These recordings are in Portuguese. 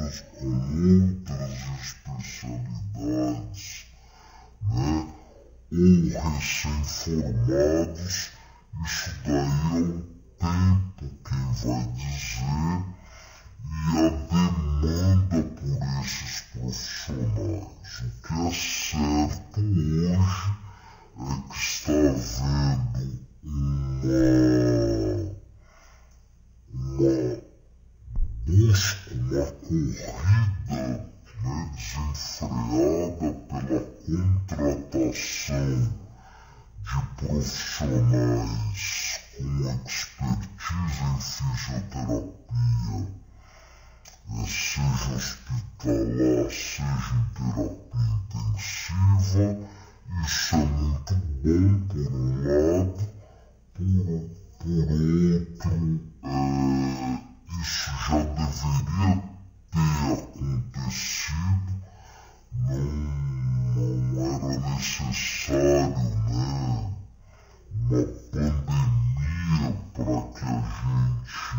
outras especialidades, né? Ou recém-formados, isso daí é o tempo quem vai dizer, e a demanda por esses profissionais. O que é certo hoje é que está havendo uma busca, uma corrida, né, desenfreada pela contratação de profissionais com expertise em fisioterapia, seja hospitalar, seja em terapia intensiva. Isso é muito bom por um lado, por outro, isso já deveria ter acontecido, não era necessário, né, uma pandemia para que a gente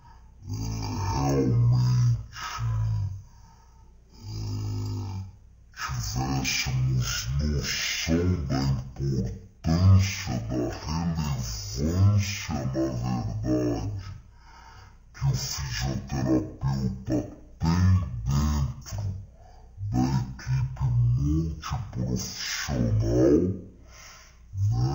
realmente tivéssemos noção da importância, da relevância, na verdade, que o fisioterapeuta tem dentro da equipe multiprofissional, né?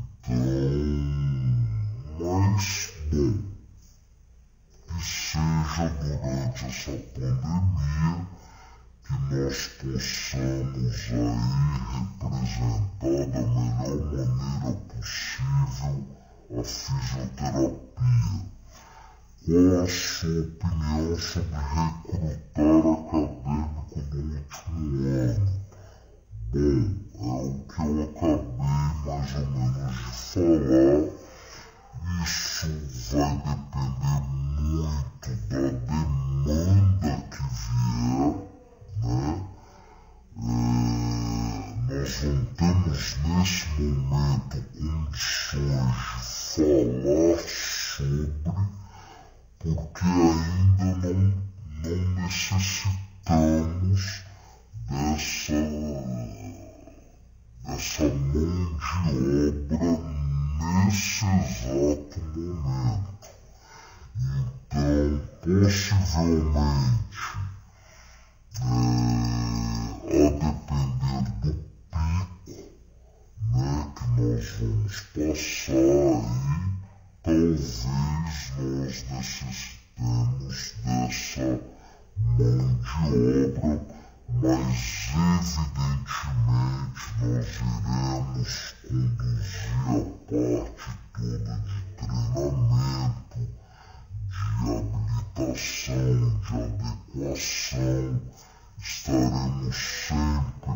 Então, mas, bom, que seja durante essa pandemia que nós possamos aí representar da melhor maneira possível a fisioterapia. Qual a sua opinião sobre recrutar acadêmico no último ano? Bom, é o que eu acabei mais ou menos de falar. Isso vai depender muito da demanda que vier, né? Nós não temos nesse momento condições de falar sobre, porque ainda não necessitamos dessa mão de obra nesse exato momento. Então, possivelmente, a depender do pico, né, que nós vamos passar, e talvez nós necessitemos dessa mão de obra, mas evidentemente nós iremos conduzir a parte toda de treinamento, de habilitação, de adequação. Estaremos sempre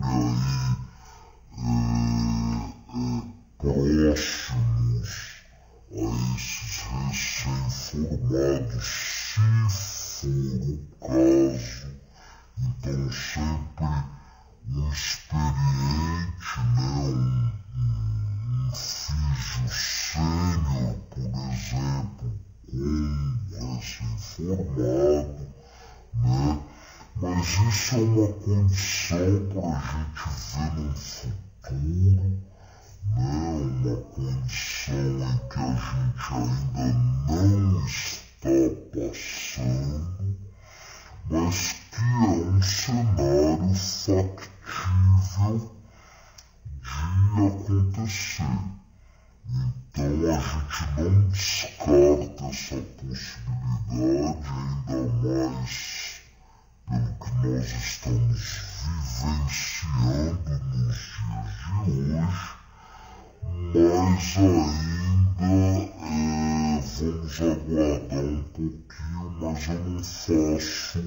aí próximos a esses recém-formados, se for o caso. Então sempre um experiente, né, um físio sênior, por exemplo, com recém-formado, né? Mas isso é uma condição para a gente ver no futuro, né? Uma condição em que a gente ainda não está passando, mas que é um cenário factível de acontecer. Então a gente não descarta essa possibilidade, ainda mais pelo que nós estamos vivenciando nos dias de hoje, mas ainda vamos aguardar um pouquinho, mas eu não faço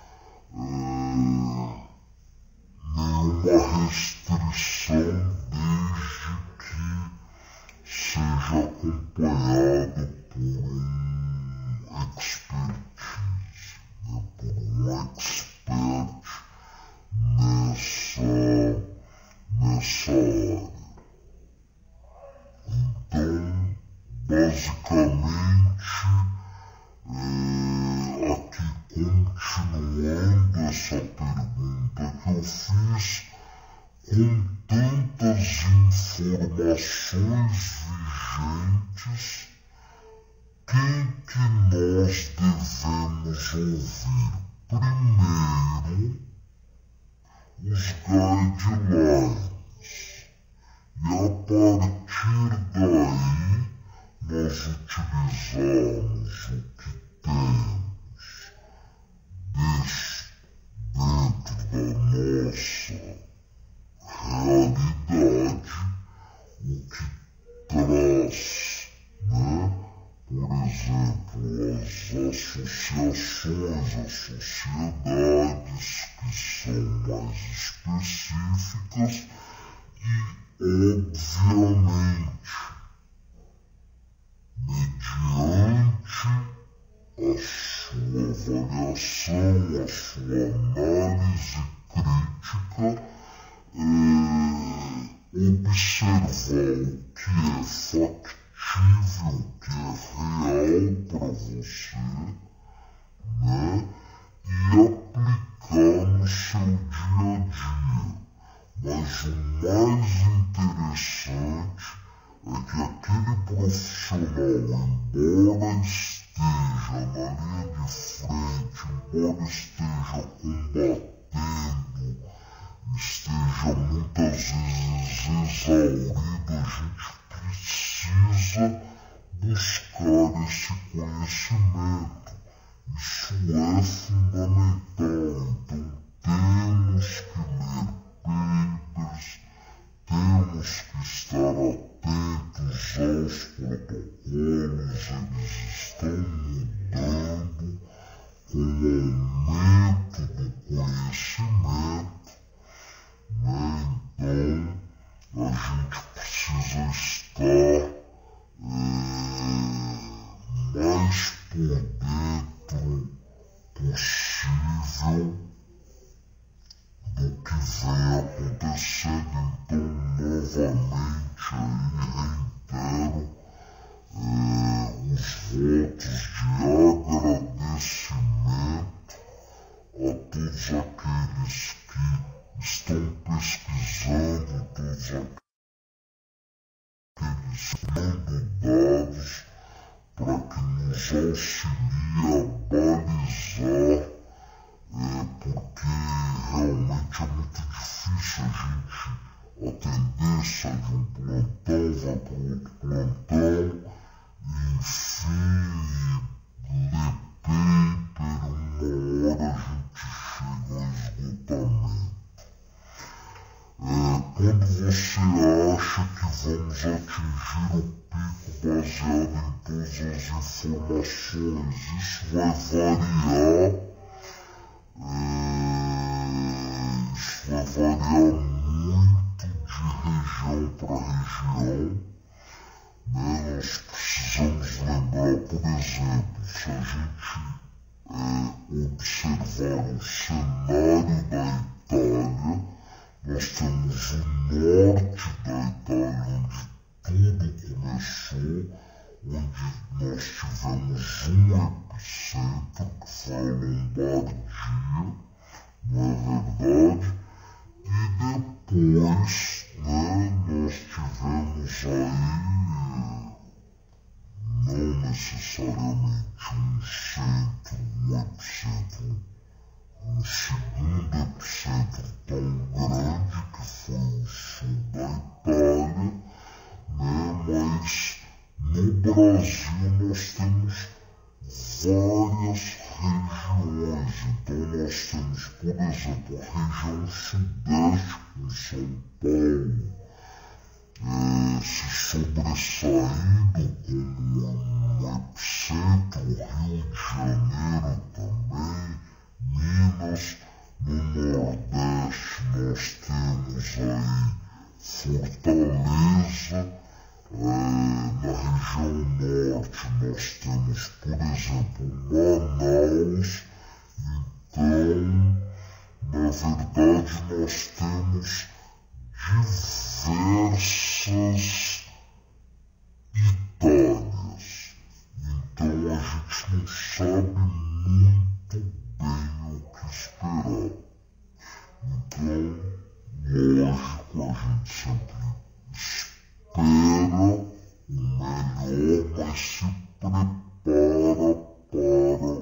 nenhuma restrição desde que seja acompanhado por um expertise, né, por um expert nessa área. Então, basicamente, aqui continuando essa pergunta que eu fiz com tantas informações vigentes, quem que nós devemos ouvir? Primeiro, os guidelines. E a partir daí, nós utilizamos o que temos dentro da nossa realidade, o que traz, por exemplo, as associações, as sociedades que são mais específicas e, obviamente, mediante a sua avaliação, a sua análise crítica, observar o que é factível, o que é real para você, e aplicar no seu dia a dia. Mas o mais interessante é que aquele profissional, embora esteja na linha de frente, embora esteja combatendo, esteja muitas vezes exaurido, a gente precisa buscar esse conhecimento. Isso é fundamental. Então temos que ler papers, temos que estar atentos aos protocolos, eles estão mudando com o aumento do conhecimento, Então a gente precisa estar mais por dentro possível do que vem acontecendo. Então, novamente, aí reitero os votos de agradecimento a todos aqueles que estão pesquisando, todos aqueles dando dados para que nos auxilie a balizar, porque realmente é muito difícil a gente atender, sai de um plantão, vai para o outro plantão, e enfim, ler paper, uma hora a gente chega ao esgotamento. Quando você acha que vamos atingir o pico baseado em todas as informações, isso vai variar, muito de região para região. Nós precisamos lembrar, por exemplo, se a gente observar o cenário da Itália, nós temos o norte da Itália, onde tudo começou, onde nós tivemos um epicentro, que foi a Lombardia, não é verdade? E depois, nós tivemos aí, não necessariamente um centro, um epicentro, um segundo epicentro tão grande que foi o sul da Itália, mas no Brasil nós temos várias regiões. Então nós temos, por exemplo, a região sudeste com São Paulo se sobressaindo como um epicentro, Rio de Janeiro também, Minas. No Nordeste nós temos aí Fortaleza, na região Norte nós temos, por exemplo, Manaus. Então, na verdade, nós temos diversas Itálias. Então a gente não sabe muito bem o que esperar. geral. Então, lógico, a gente sempre espera o melhor, mas se prepara para o pior.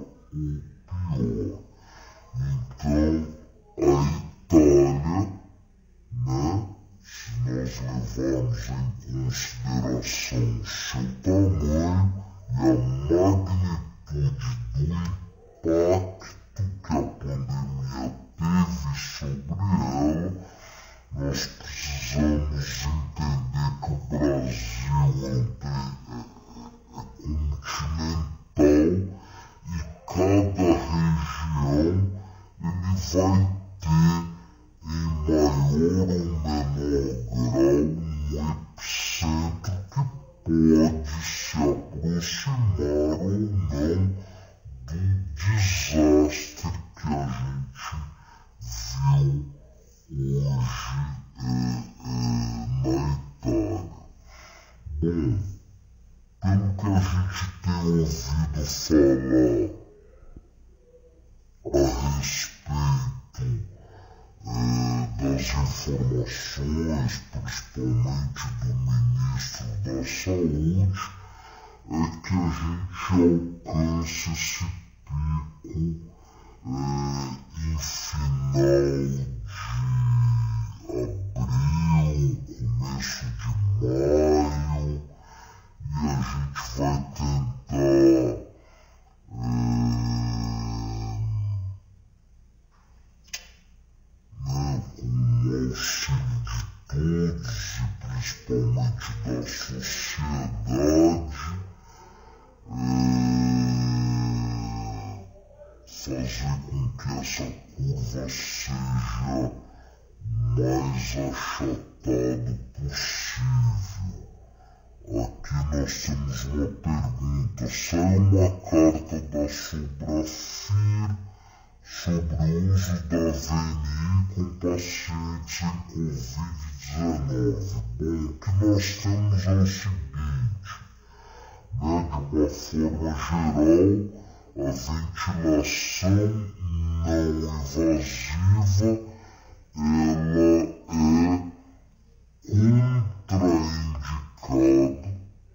Então, a Itália, né, se nós levarmos em consideração o seu tamanho e a magnitude do impacto que a pandemia teve sobre ela, nós precisamos entender que o Brasil é continental e cada região ele vai ter em maior ou menor grau um epicentro que pode se aproximar ou não do desastre que a gente viu hoje na Itália. Bom, pelo que a gente tem ouvido falar a respeito das informações, principalmente do ministro da Saúde, é que a gente alcance esse pico em final de abril, começo de maio, e a gente vai tentar com o auxílio de todos e principalmente da sociedade, fazer com que essa curva seja mais achatada possível. Aqui nós temos uma pergunta: saiu uma carta da Sobrafir sobre o uso da VNI com pacientes em Covid-19. Bom, o que nós temos é o seguinte, né, de uma forma geral, a ventilação não invasiva ela é contraindicada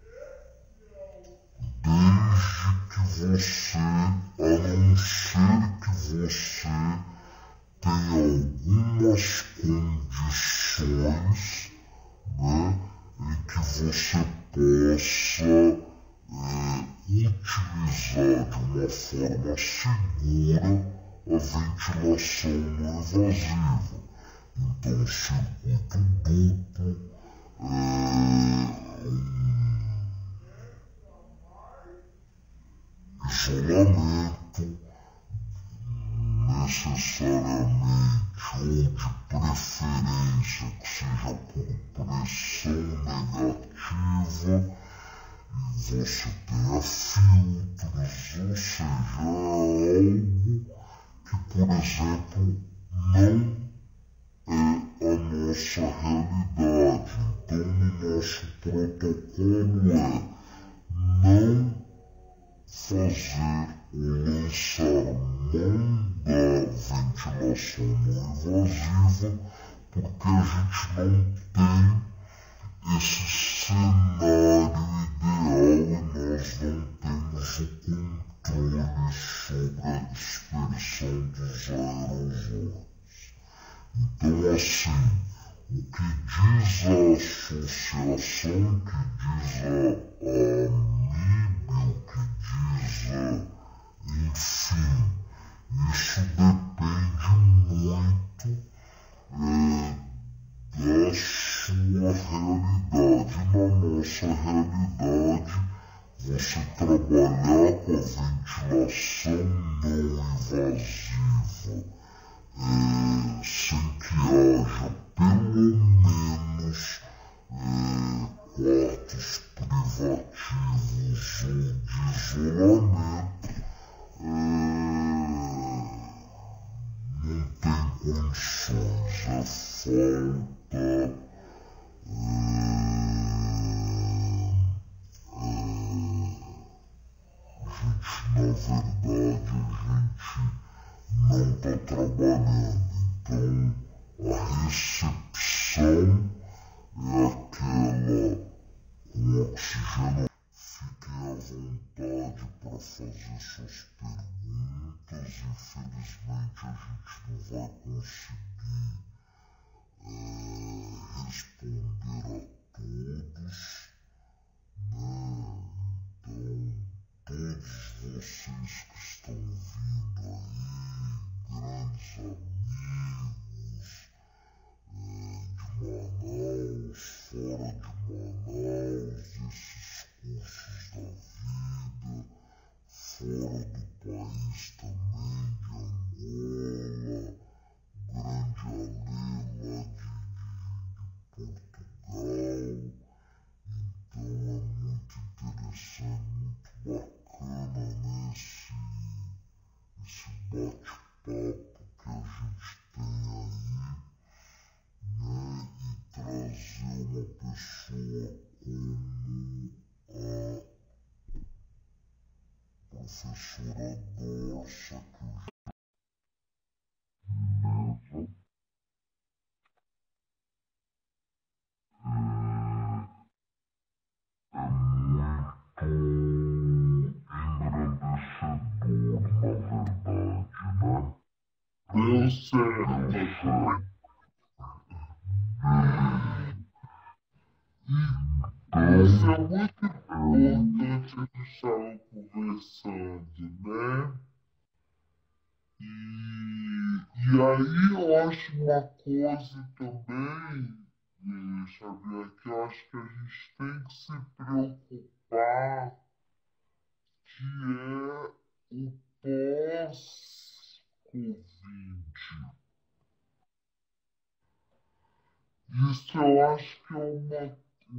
desde que você, a não ser que você tenha algumas condições, né, em que você possa utilizar de uma forma segura a ventilação não invasiva. Então, circuito duplo, isolamento, necessariamente ou de preferência que seja por pressão negativa, e você tenha filtros, ou seja, algo que, por exemplo, não é a nossa realidade. Então, no nosso protocolo não fazer ou lançar mão da ventilação não invasiva, porque a gente não tem esse cenário ideal e nós não temos o controle sobre a dispersão dos aerosóis. Então, assim, o que diz a associação, o que diz a AMIB, o que diz enfim, isso depende muito da sua realidade. Na nossa realidade, você trabalhar com a ventilação não invasiva, sem que haja pelo menos quartos privativos ou de isolamento, não tem condições, falta na verdade, a gente não está trabalhando suas perguntas. Infelizmente a gente não vai conseguir responder a todos, né? Então, todos vocês que estão vindo aí, grandes amigos de Manaus, fora de Manaus, desses cursos da vida, fora do país também, de Angola, grande Alê lá de Portugal. Então é muito interessante, muito bacana, né, esse bate-papo que a gente tem aí, né, e trazer uma pessoa como a professora Dorça, que eu é muito engrandecedor, na verdade, né? Deu certo. Isso é muito importante a gente estar conversando, né? E aí eu acho uma coisa também, Xavier, que eu acho que a gente tem que se preocupar, que é o pós-Covid. Isso eu acho que é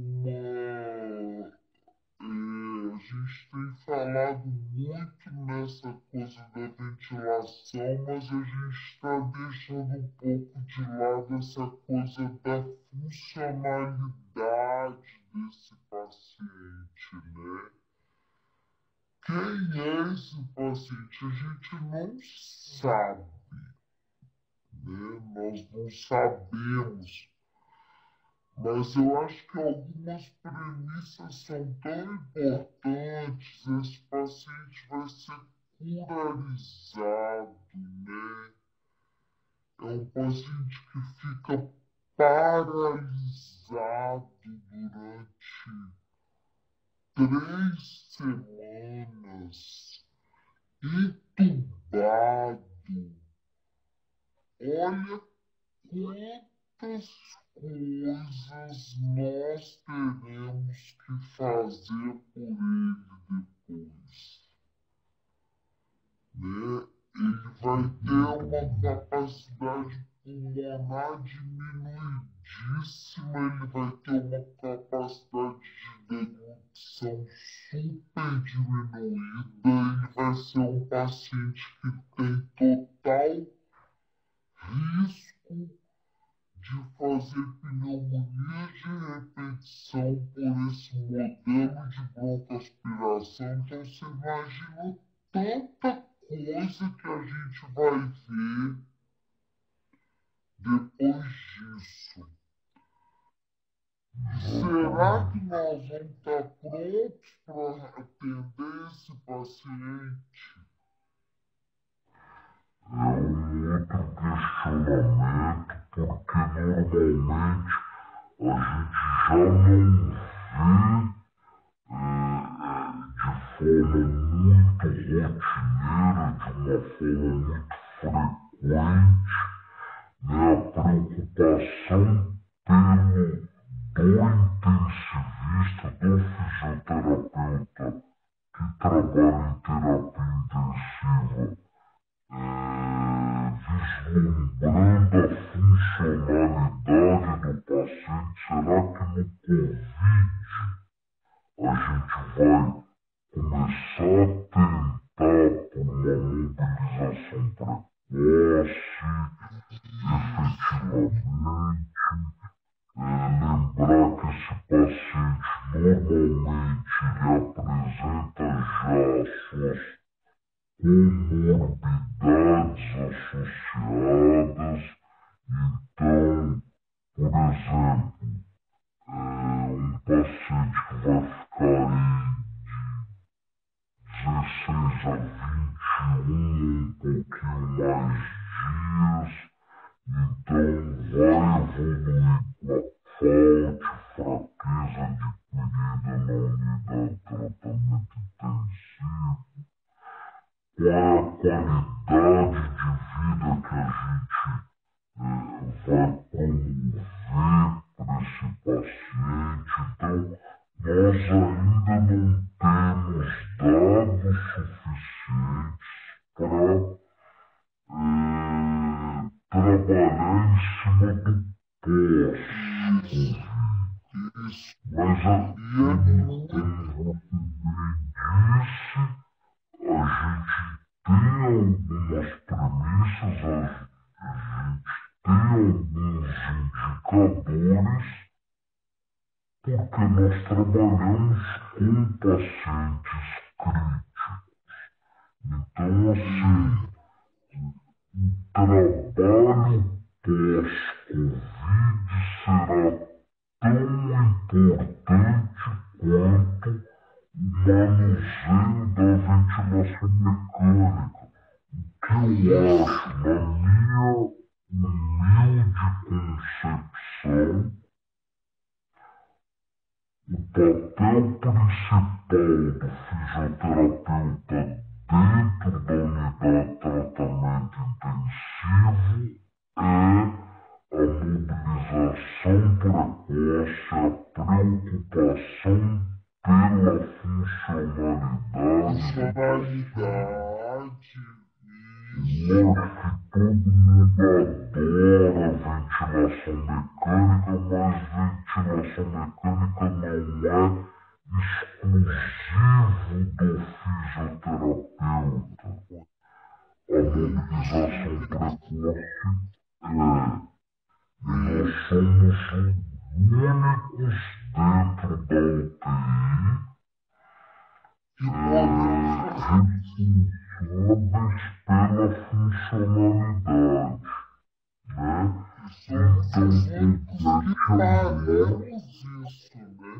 a gente tem falado muito nessa coisa da ventilação, mas a gente está deixando um pouco de lado essa coisa da funcionalidade desse paciente, né? Quem é esse paciente? A gente não sabe, né? Nós não sabemos. Mas eu acho que algumas premissas são tão importantes, esse paciente vai ser curarizado, né? É um paciente que fica paralisado durante 3 semanas, entubado. Olha quantas coisas nós teremos que fazer por ele depois, né? Ele vai ter uma capacidade pulmonar diminuidíssima, ele vai ter uma capacidade de deglutição super diminuída, ele vai ser um paciente que tem total risco de fazer pneumonia de repetição por esse modelo de broncoaspiração. Então você imagina tanta coisa que a gente vai ver depois disso. Será que nós vamos estar prontos para atender esse paciente? É um outro questionamento, porque normalmente a gente já não vê de forma muito rotineira, de uma forma muito frequente, né, a preocupação do intensivista, do fisioterapeuta que trabalha em terapia intensiva, vislumbrando a funcionalidade do paciente. Será que no Covid a gente vai começar a tentar por uma mobilização precoce, efetivamente, lembrar que esse paciente normalmente ele apresenta já suas comorbidades associadas, então vai promover para esse paciente. Então, nós ainda não temos dados suficientes para trabalhar em cima do pós-Covid. Mas, como você bem disse, a gente tem algumas premissas, a gente tem alguns indicadores, porque nós trabalhamos com pacientes críticos. Então, assim, o trabalho pós-Covid será tão importante quanto o manuseio da ventilação mecânica. Que eu acho, na minha humilde concepção, o papel principal do fisioterapeuta dentro da unidade de tratamento intensivo é a mobilização precoce, a preocupação pela funcionalidade. Lógico que todo mundo adora ventilação mecânica, mas ventilação mecânica não é exclusivo do fisioterapeuta. A mobilização precoce é. E nós somos os únicos dentro da UTI responsáveis pela funcionalidade, né? Então, completamente isso, né?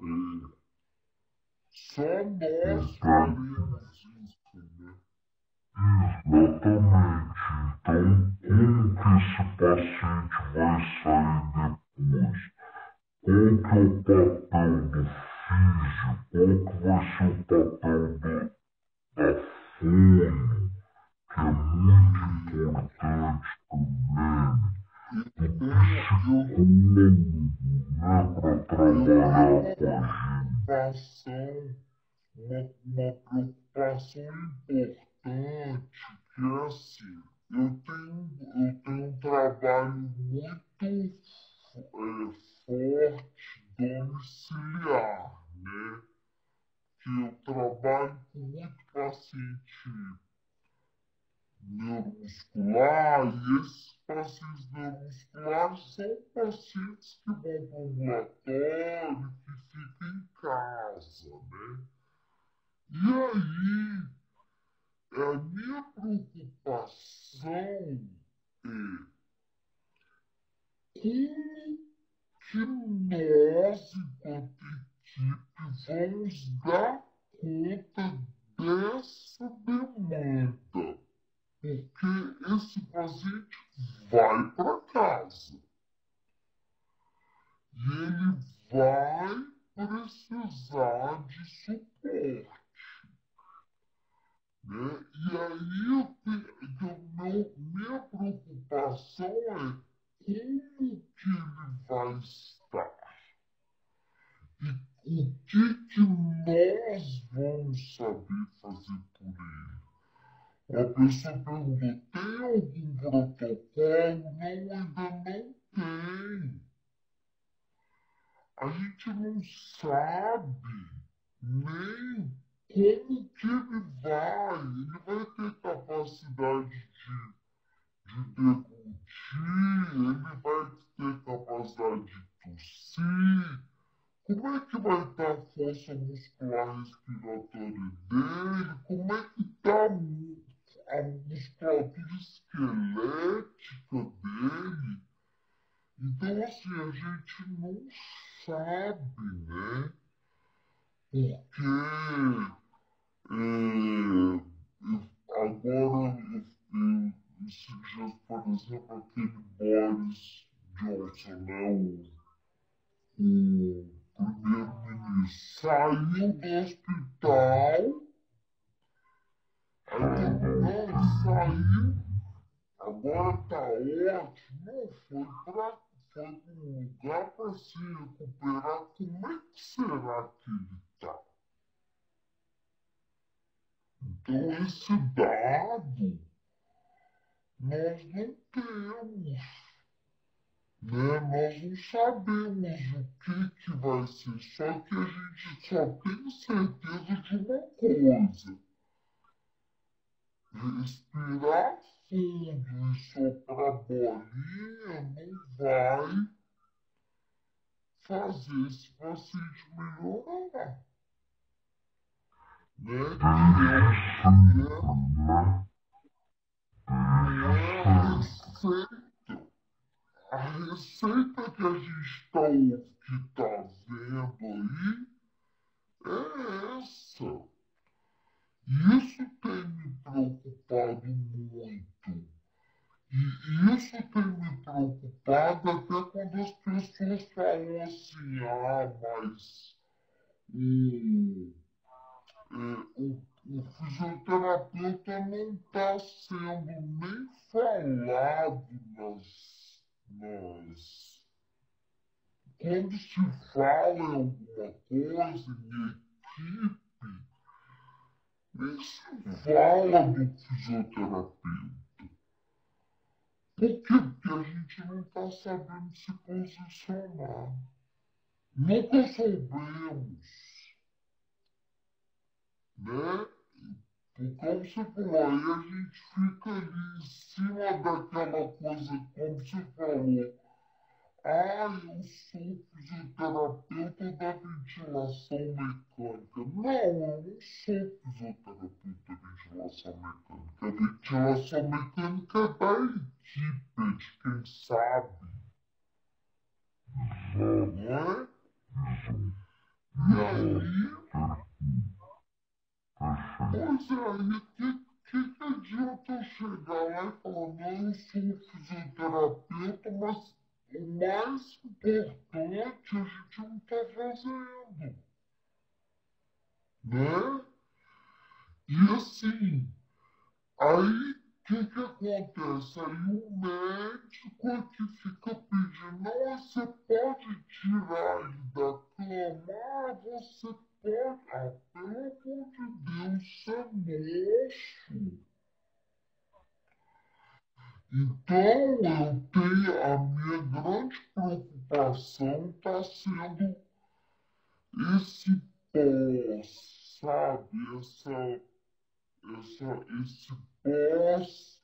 Só nós faremos isso, né? Exatamente. Então, como que esse paciente vai sair depois? Qual que é o papel do físio? Qual que vai ser o papel da fono, que é muito importante também? Do psicólogo, né, para trabalhar com a gente. Uma preocupação importante, que é assim, eu tenho um trabalho muito forte domiciliar, né? Que eu trabalho com muito paciente neuromuscular, e esses pacientes neuromusculares são pacientes que vão para o ambulatório, que ficam em casa, né? E aí, a minha preocupação é como que nós, enquanto equipe, vamos dar conta dessa demanda. Porque esse paciente vai para casa e ele vai precisar de suporte. Né? E aí minha preocupação é como que ele vai estar e o que nós vamos saber fazer por ele. A pessoa perguntou, tem algum protocolo? Não, ainda não tem. A gente não sabe nem como que ele vai ter capacidade de deglutir, ele vai ter capacidade de tossir, como é que vai estar a força muscular respiratória dele, como é que está a musculatura esquelética dele. Então, assim, a gente não sabe, né? Porque agora, esses dias, por exemplo, aquele Boris Johnson, né? O primeiro-ministro saiu do hospital, aí saiu, agora tá ótimo. Não, foi um lugar para se recuperar. Como é que será que ele tá? Então, esse dado nós não temos, né? Nós não sabemos o que vai ser, só que a gente só tem certeza de uma coisa: respirar fundo e soprar bolinha não vai fazer esse paciente melhorar, né? A receita que a gente tá vendo aí é essa. E isso tem me preocupado muito. E isso tem me preocupado até quando as pessoas falam assim: mas o fisioterapeuta não está sendo nem falado quando se fala em alguma coisa em equipe, nem se fala do fisioterapeuta. Por quê? Porque a gente não está sabendo se posicionar. Nunca soubemos, né? Como você falou, aí a gente fica ali em cima daquela coisa, como você falou: eu sou fisioterapeuta da ventilação mecânica. Não, eu não sou fisioterapeuta da ventilação mecânica. A ventilação mecânica é da equipe, é de quem sabe, não é? E aí, pois é, aí que adianta eu chegar lá e falar: não, eu sou fisioterapeuta, mas o mais importante a gente não está fazendo, né? E assim, aí o que acontece? Aí o médico é que fica pedindo: não, você pode tirar ele da cama, você pode. Pelo amor de Deus, isso é moço. Então, a minha grande preocupação está sendo esse pós, sabe? Esse pós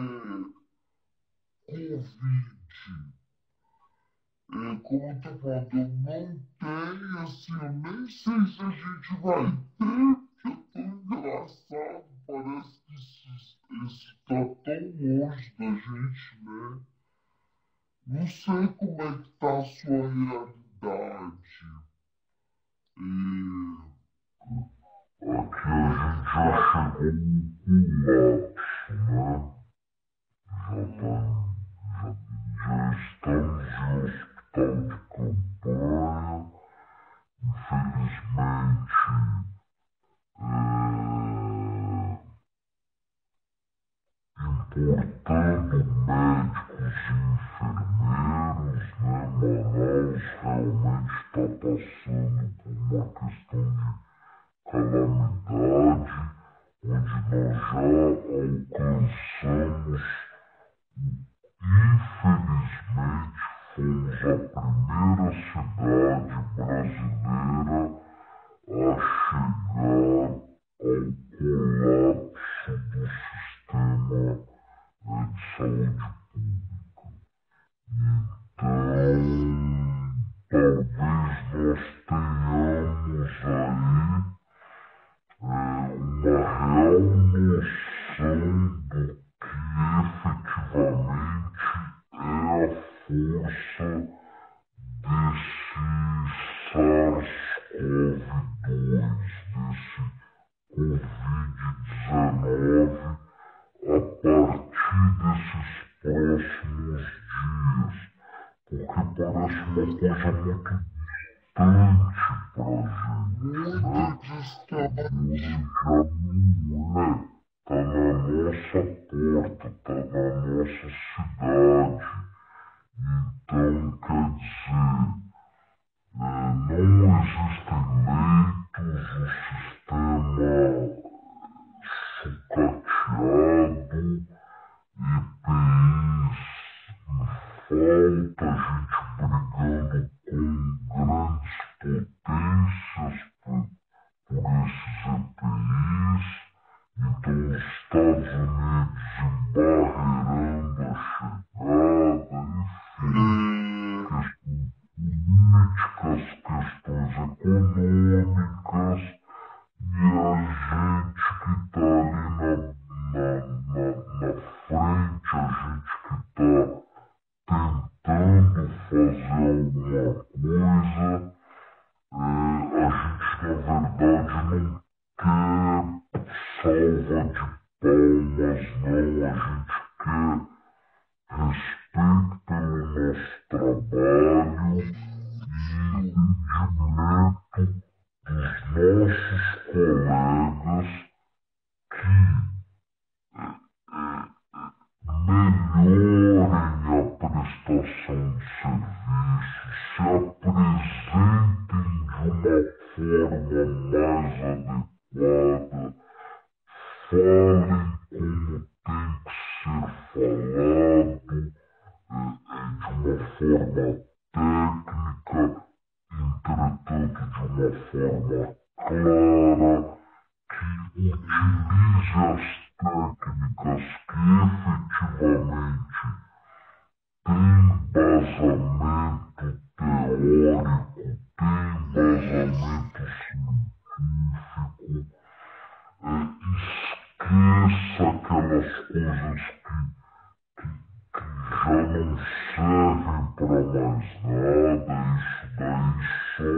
Covid. Como eu tô falando, eu não tenho, assim, eu nem sei se a gente vai ter, porque é tão engraçado, parece que isso tá tão longe da gente, né? Não sei como é que tá a sua realidade. Aqui a gente já chegou no colapso, né? Já estamos em hospital de campanha. Infelizmente, importando médicos e enfermeiros, né? Manaus realmente está passando por uma questão de calamidade, onde nós já alcançamos, infelizmente, fomos a primeira cidade brasileira a chegar ao colapso do sistema de saúde pública. Então, talvez nós tenhamos aí uma real noção do que efetivamente é a força desse SARS-CoV-2, desse Covid-19, a partir desses próximos dias, porque parece uma coisa muito distante para a gente, né? Muito distante. Já não é, está na nossa porta, está na nossa falta, a gente brigando com grandes potências por esses EPIs, então os Estados Unidos embarreirando a chegada, enfim, questões políticas, questões econômicas, e a gente que está ali na frente, a gente que está tentando fazer alguma coisa, a gente na verdade não quer salva de palmas, não, a gente quer respeito pelo nosso trabalho e entendimento dos nossos colegas que melhorem a prestação de serviço, se apresentem de uma forma mais adequada, falem como tem que ser falado, de uma forma técnica, entretanto de uma forma clara, que utilize as técnicas que efetivamente têm embasamento teórico, têm embasamento científico, esqueça aquelas coisas que já não servem para mais nada, isso daí só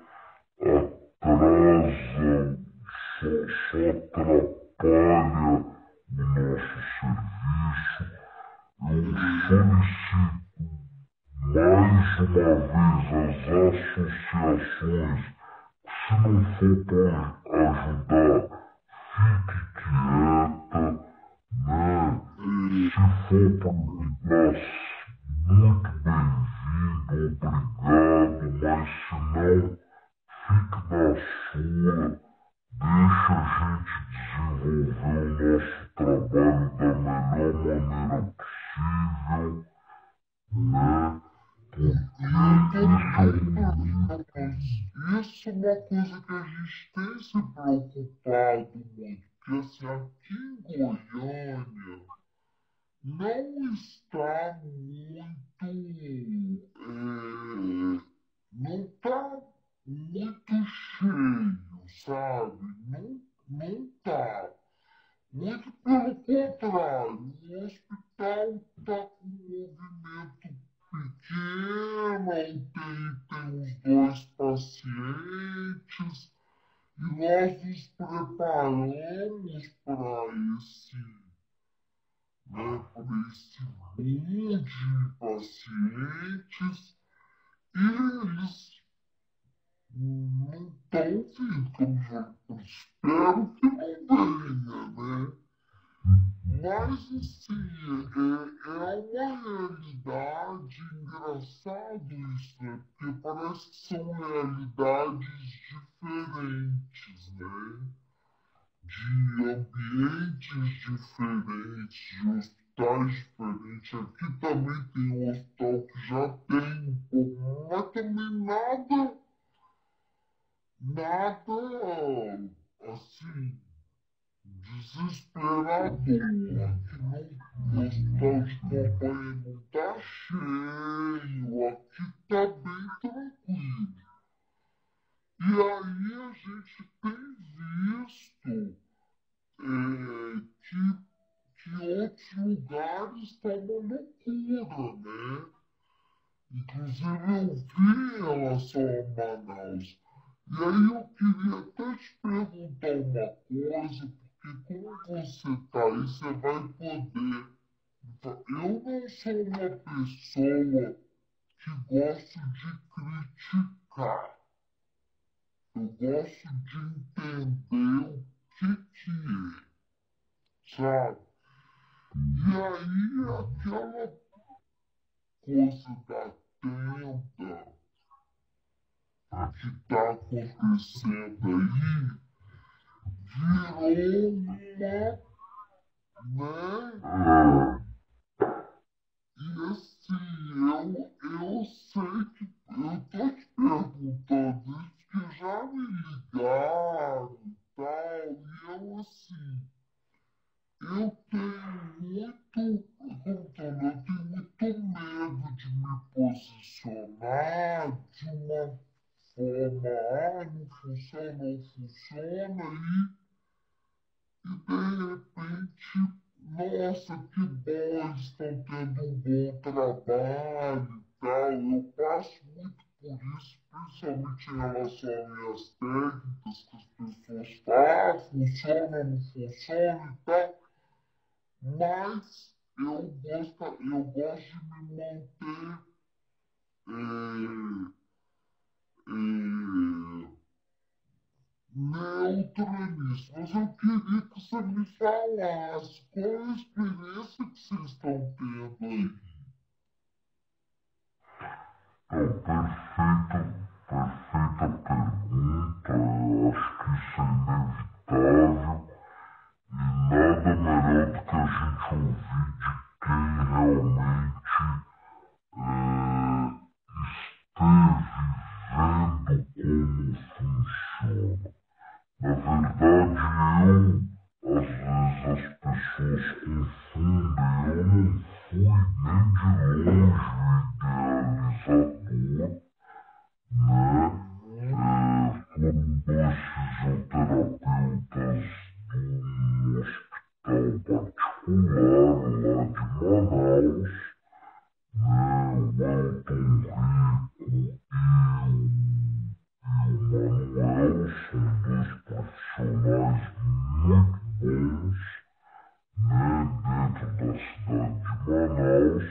atrasa, só atrapalha o nosso serviço. Eu solicito mais uma vez às associações que, se não for para ajudar, fique quieta, né? Se for para ajudar, muito bem-vindo, obrigado, mas se não, fique na sua, deixa a gente desenvolver o nosso trabalho da melhor maneira possível, né? Isso é uma coisa que a gente tem se preocupado muito, porque assim, aqui em Goiânia não está muito, não está muito cheio, sabe? Não está. Muito pelo contrário, o hospital está com um movimento pequeno, a UTI tem uns 2 pacientes, e nós nos preparamos para esse boom de pacientes, e eles não estão vindo, como eu espero que não venha, né? Mas, assim, é uma realidade engraçada isso, né? Porque parece que são realidades diferentes, né? De ambientes diferentes, de hospitais diferentes. Aqui também tem um hospital que já tem um pouco, mas também nada, assim, desesperador. Aqui no hospital de campanha não está cheio, aqui está bem tranquilo. E aí a gente tem visto que outros lugares estão uma loucura, né? Inclusive eu vi em relação a Manaus. E aí eu queria até te perguntar uma coisa, porque como você está aí, você vai poder. Eu não sou uma pessoa que gosto de criticar. Eu gosto de entender o que é, sabe? E aí aquela coisa da tenda que está acontecendo aí virou uma, né? E assim, eu eu sei que eu tô te perguntando isso porque já me ligaram e tal, e eu assim, eu tenho eu tenho muito medo de me posicionar de uma forma, não funciona, não funciona, e de repente, nossa, que bom, estão tendo um bom trabalho e tal. Eu passo muito por isso, principalmente em relação às minhas técnicas, que as pessoas falam, funciona, não funciona e tal, mas eu gosto de me manter é, é, neutra nisso, mas eu queria que você me falasse qual é a experiência que vocês estão tendo aí. Perfeita pergunta. Eu acho que isso é inevitável e nada melhor do que a gente ouvir de quem realmente esteve vendo como funciona. Na verdade, às vezes as pessoas confundem, eu não fui nem de longe o idealizador, né? Foram dois fisioterapeutas de um hospital particular lá de Manaus, né? O Elton Rico e o Manuel são dois profissionais muito bons, né? Dentro da cidade de Manaus,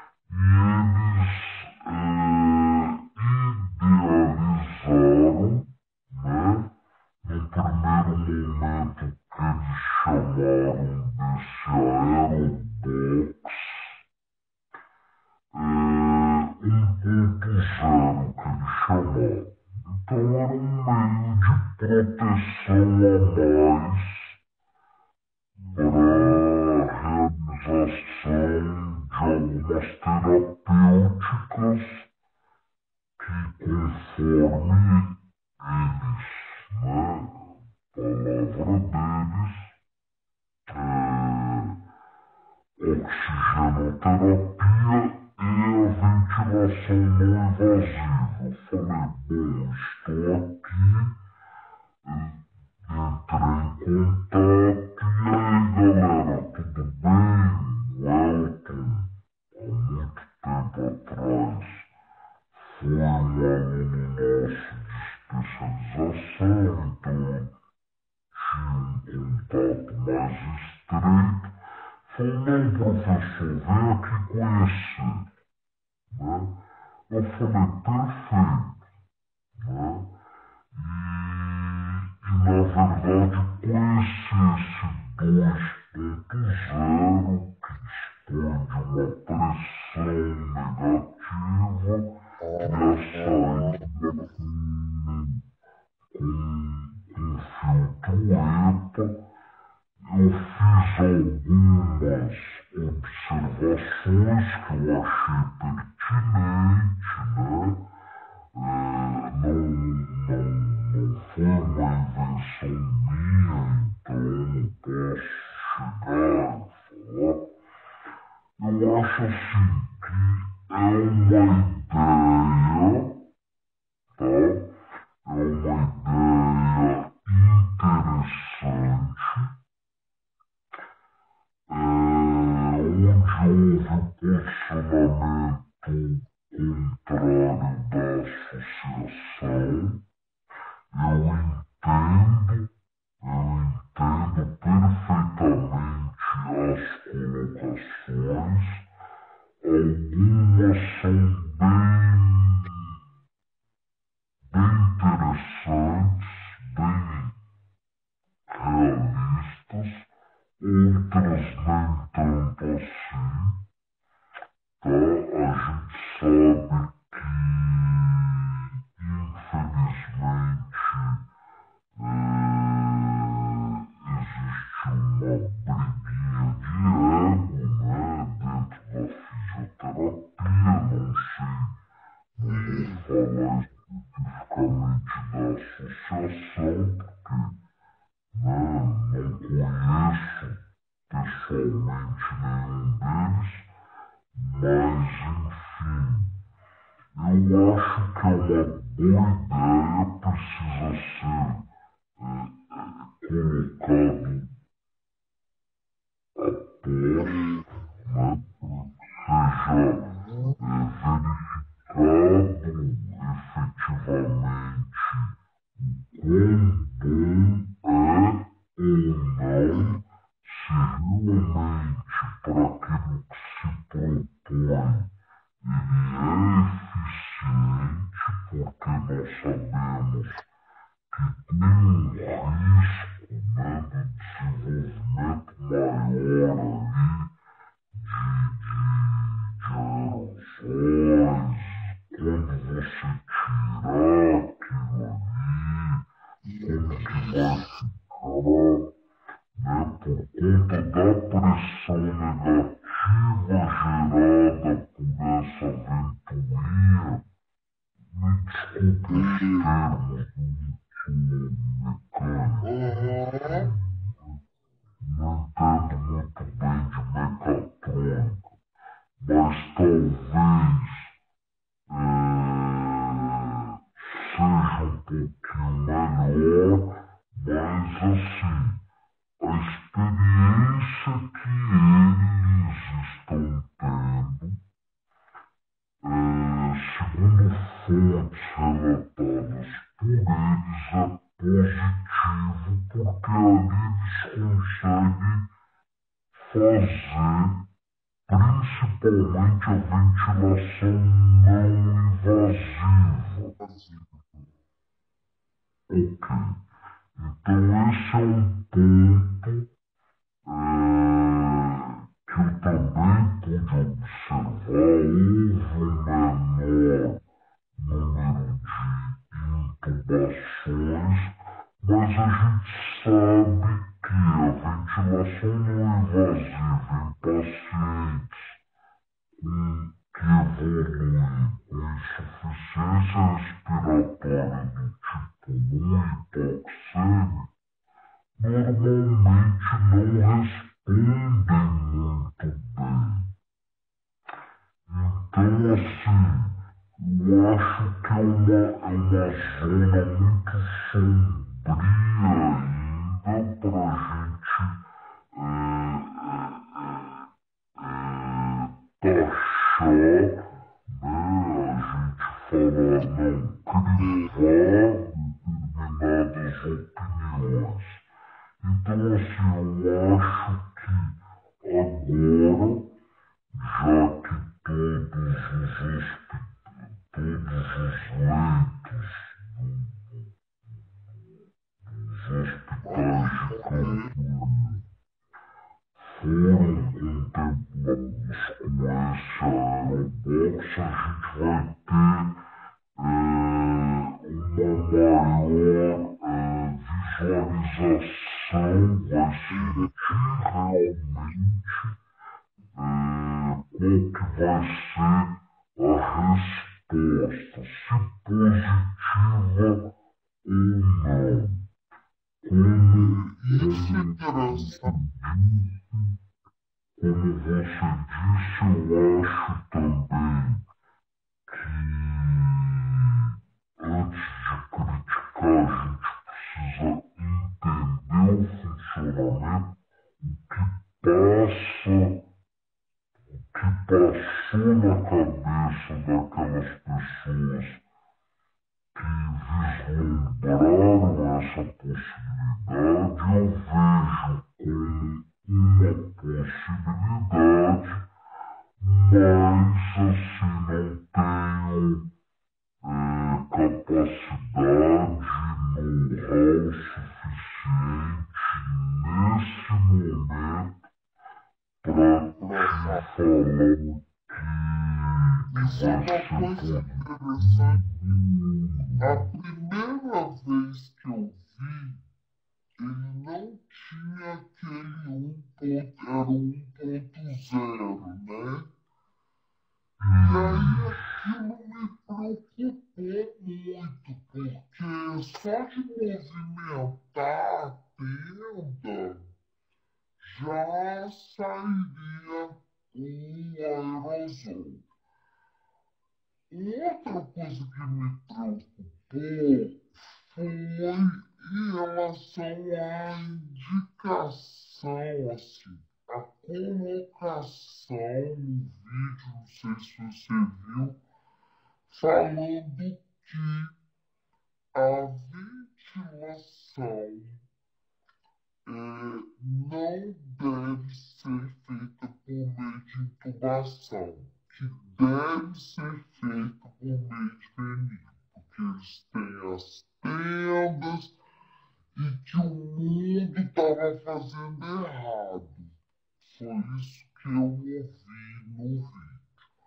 e eles idealizaram, né? No primeiro momento que eles chamaram desse aerobox 1.0 que eles chamaram. Então era um meio de proteção a mais para a realização de algumas terapêuticas que, conforme eles, né, palavra deles, oxigenoterapia e a ventilação não invasiva. Eu falei, bom, estou aqui, entrei em contato, e aí galera, tudo bem? O Elton, há muito tempo atrás, foi um aluno nosso de especialização, então tinha um contato mais estreito. Falei, não, professor, vem aqui conhecer, né? Eu falei, perfeito, né? Na verdade, conheci esse 2.0 que dispõe de uma pressão negativa e a saída com filtro EPA. Eu fiz algumas observações que eu achei pertinentes, né? Não foi uma invenção minha, então não posso chegar e falar. Eu acho assim que é uma ideia, tá? É uma ideia interessante, onde houve o posicionamento contrário da associação. Eu entendo perfeitamente as colocações. Algumas são bem interessantes, bem realistas, outras nem tanto assim, tá? A gente sabe que, infelizmente, existe uma briguinha de ego, né, dentro da fisioterapia, não associação, porque não conheço pessoalmente nenhum deles, mas enfim, eu acho que é uma boa ideia, precisa ser colocado a posto, né, seja verificado efetivamente quão bom é ou não, se realmente para aquilo que se propõe ele é eficiente, porque nós sabemos que tem um risco, né, de desenvolvimento maior ali de aerosóis, quando você tirar aquilo ali, como que vai ficar, né, por conta da pressão negativa gerada por essa ventoinha. Me desculpe os termos do mecânico, não entendo muito bem de mecatrônica, mas talvez seja um pouquinho melhor, mas assim, a experiência que eles estão tendo, segundo fontes relatadas por eles, é positivo, porque ali eles conseguem fazer principalmente a ventilação não invasiva. Ok. Então esse é um ponto que eu também pude observar. Houve um menor número de intubações, mas a gente sabe que a ventilação não invasiva em pacientes que evoluem com insuficiência respiratória do tipo 1 e hipoxêmia, normalmente não respondem muito bem. Então, assim, eu acho que é uma zona muito sombria ainda para a gente taxar, né? A gente falar, não, crivar determinadas opiniões. Então, assim, eu acho que agora, já que todos os leitos dos hospitais de campanha foram contemplados com esse aerobox, a gente vai ter uma maior visualização, vai sentir realmente qual que vai ser a resposta, se positiva ou não. Isso é interessante. Como você disse, eu acho também que antes de criticar, a gente precisa entender o funcionamento, o que passou na cabeça daquelas pessoas que vislumbraram essa possibilidade. Eu vejo como uma possibilidade, mas assim não tenho capacidade, know-how suficiente nesse momento para te falar Isso é uma coisa interessante. A primeira vez que eu vi, ele não tinha aquele era o 1.0, né? E aí aquilo me preocupou muito, porque só de movimentar a tenda já sairia um aerosol. Outra coisa que me preocupou foi em relação à indicação, assim, a colocação no vídeo, não sei se você viu, falando que a ventilação não deve ser feita por meio de intubação, que deve ser feita por meio de veneno, porque eles têm as tendas e que o mundo estava fazendo errado. Foi isso que eu ouvi no vídeo.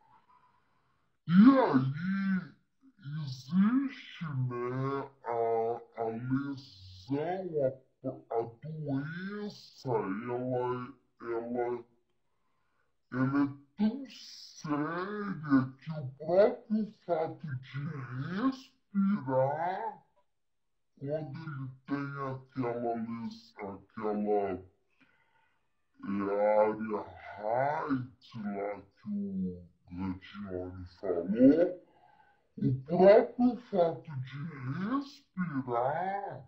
E aí existe, né, a lesão, a doença, ela é tão séria que o próprio fato de respirar, quando ele tem aquela área height lá que o Gradione falou, o próprio fato de respirar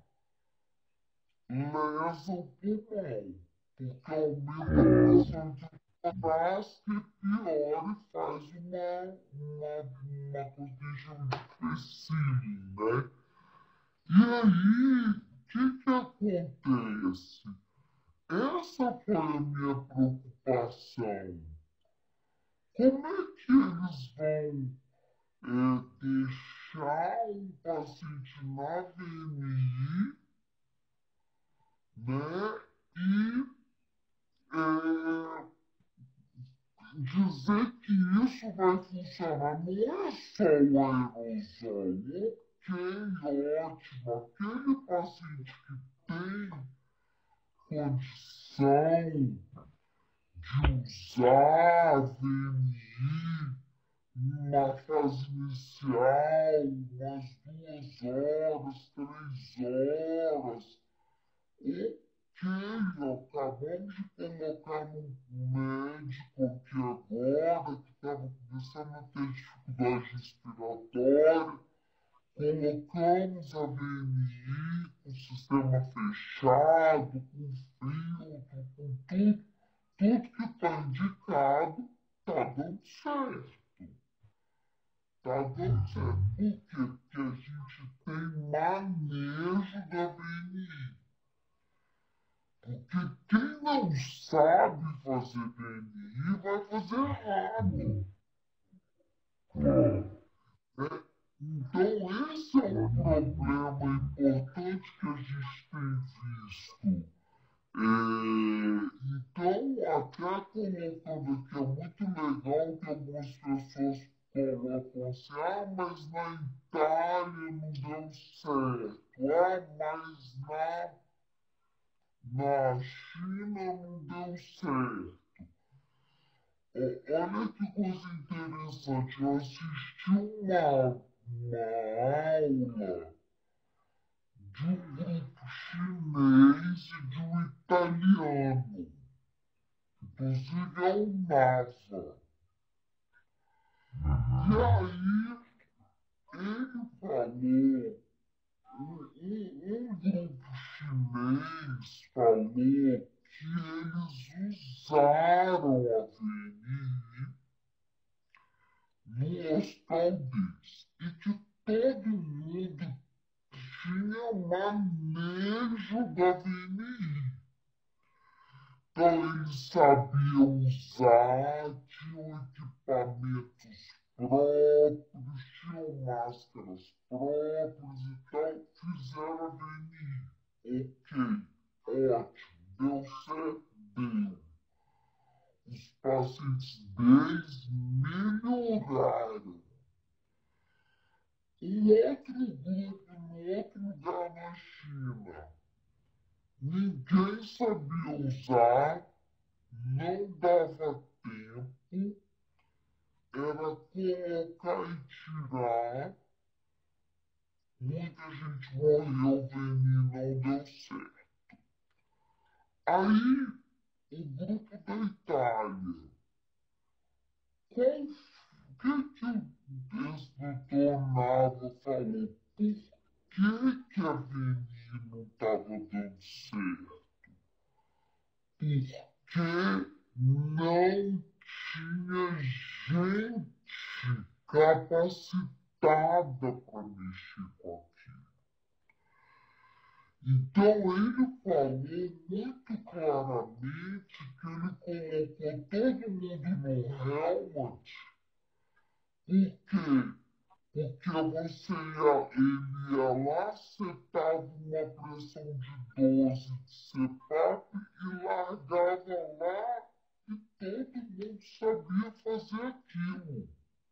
lesa o pulmão, porque aumenta a pressão de gás que piora e faz uma coisa que chama de pecílio, né? E aí, o que acontece? Essa foi a minha preocupação. Como é que eles vão deixar um paciente na VNI, né? E dizer que isso vai funcionar. Não é só o aerosol. Ok, ótimo. Aquele paciente que tem condição de usar a VNI na fase inicial, umas 2 horas, 3 horas, ok, acabamos de colocar no médico que agora, que estava começando a ter dificuldade respiratória, colocamos a VNI com o sistema fechado, com filtro, com tudo que está indicado, está dando certo. Está dando certo. Por quê? Porque a gente tem manejo da VNI. Porque quem não sabe fazer VNI vai fazer errado. Né? Então, esse é um problema importante que a gente tem visto. Então, até colocando aqui, é muito legal que algumas pessoas colocam assim, mas na Itália não deu certo, mas na China não deu certo. Olha que coisa interessante, eu assisti uma aula de um grupo chinês e de um italiano, inclusive é o NASA. E aí ele falou, um grupo chinês falou que eles usaram a VNI no hospital deles e que todo mundo tinha manejo da VNI. Então eles sabiam usar, tinham equipamentos próprios, tinham máscaras próprias e tal, fizeram a VNI. Ok, ótimo, deu certo, deu. Os pacientes deles melhoraram. Um outro grupo, no outro lugar na China, ninguém sabia usar, não dava tempo, era colocar e tirar, muita gente morreu vendo e não deu certo. Aí, o grupo da Itália, o que esse doutor Nava falou? Por que a Veni não estava dando certo? Porque não tinha gente capacitada para mexer com aquilo. Então ele falou muito claramente que ele colocou todo mundo no helmet. Por quê? Porque ele ia lá, setava uma pressão de 12 de CPAP e largava lá e todo mundo sabia fazer aquilo.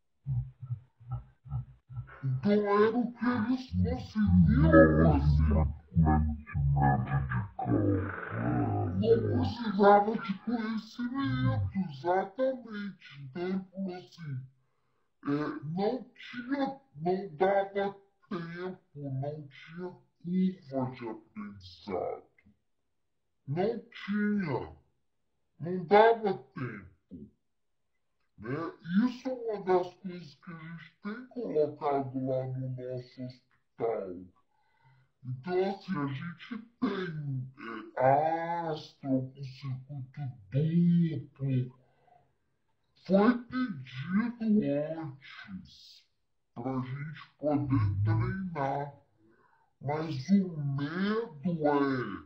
Então era o que eles conseguiam fazer. Não precisava de conhecimento, exatamente. Então ele falou assim, não dava tempo, não tinha curva de aprendizado. Não dava tempo. Né? Isso é uma das coisas que a gente tem colocado lá no nosso hospital. Então, assim, a gente tem astro com circuito duplo. Foi pedido antes para a gente poder treinar. Mas o medo é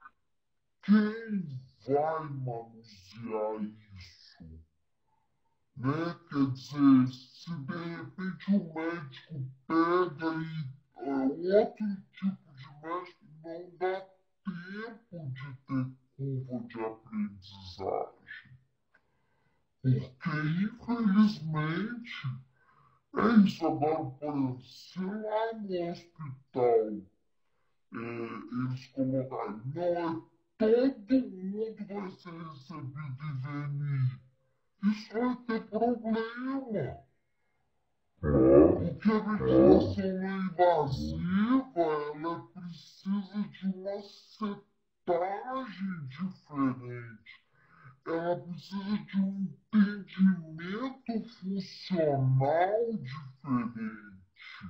quem vai manusear isso? Né? Quer dizer, se de repente o médico pega e outro tipo de médico não dá tempo de ter curva de aprendizagem. Porque, infelizmente, é isso. Agora, por exemplo, se lá no hospital eles colocarem, não é todo mundo vai ser recebido em VNI, isso vai ter problema. Porque a ventilação é invasiva, ela precisa de uma setagem diferente. Ela precisa de um entendimento funcional diferente.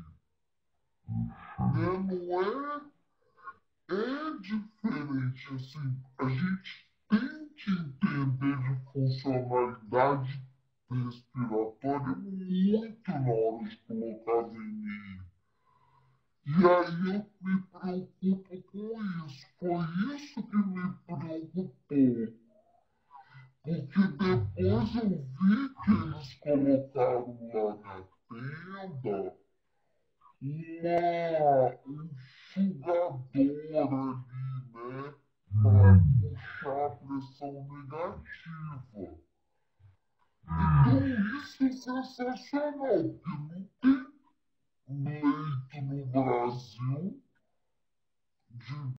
Não é diferente, assim, a gente tem que entender de funcionalidade respiratória muito na hora de colocar VNI. E aí eu me preocupo com isso. Foi isso que me preocupou. Porque depois eu vi que eles colocaram lá na tenda um enxugador ali, né? Para puxar a pressão negativa. Então isso é sensacional, porque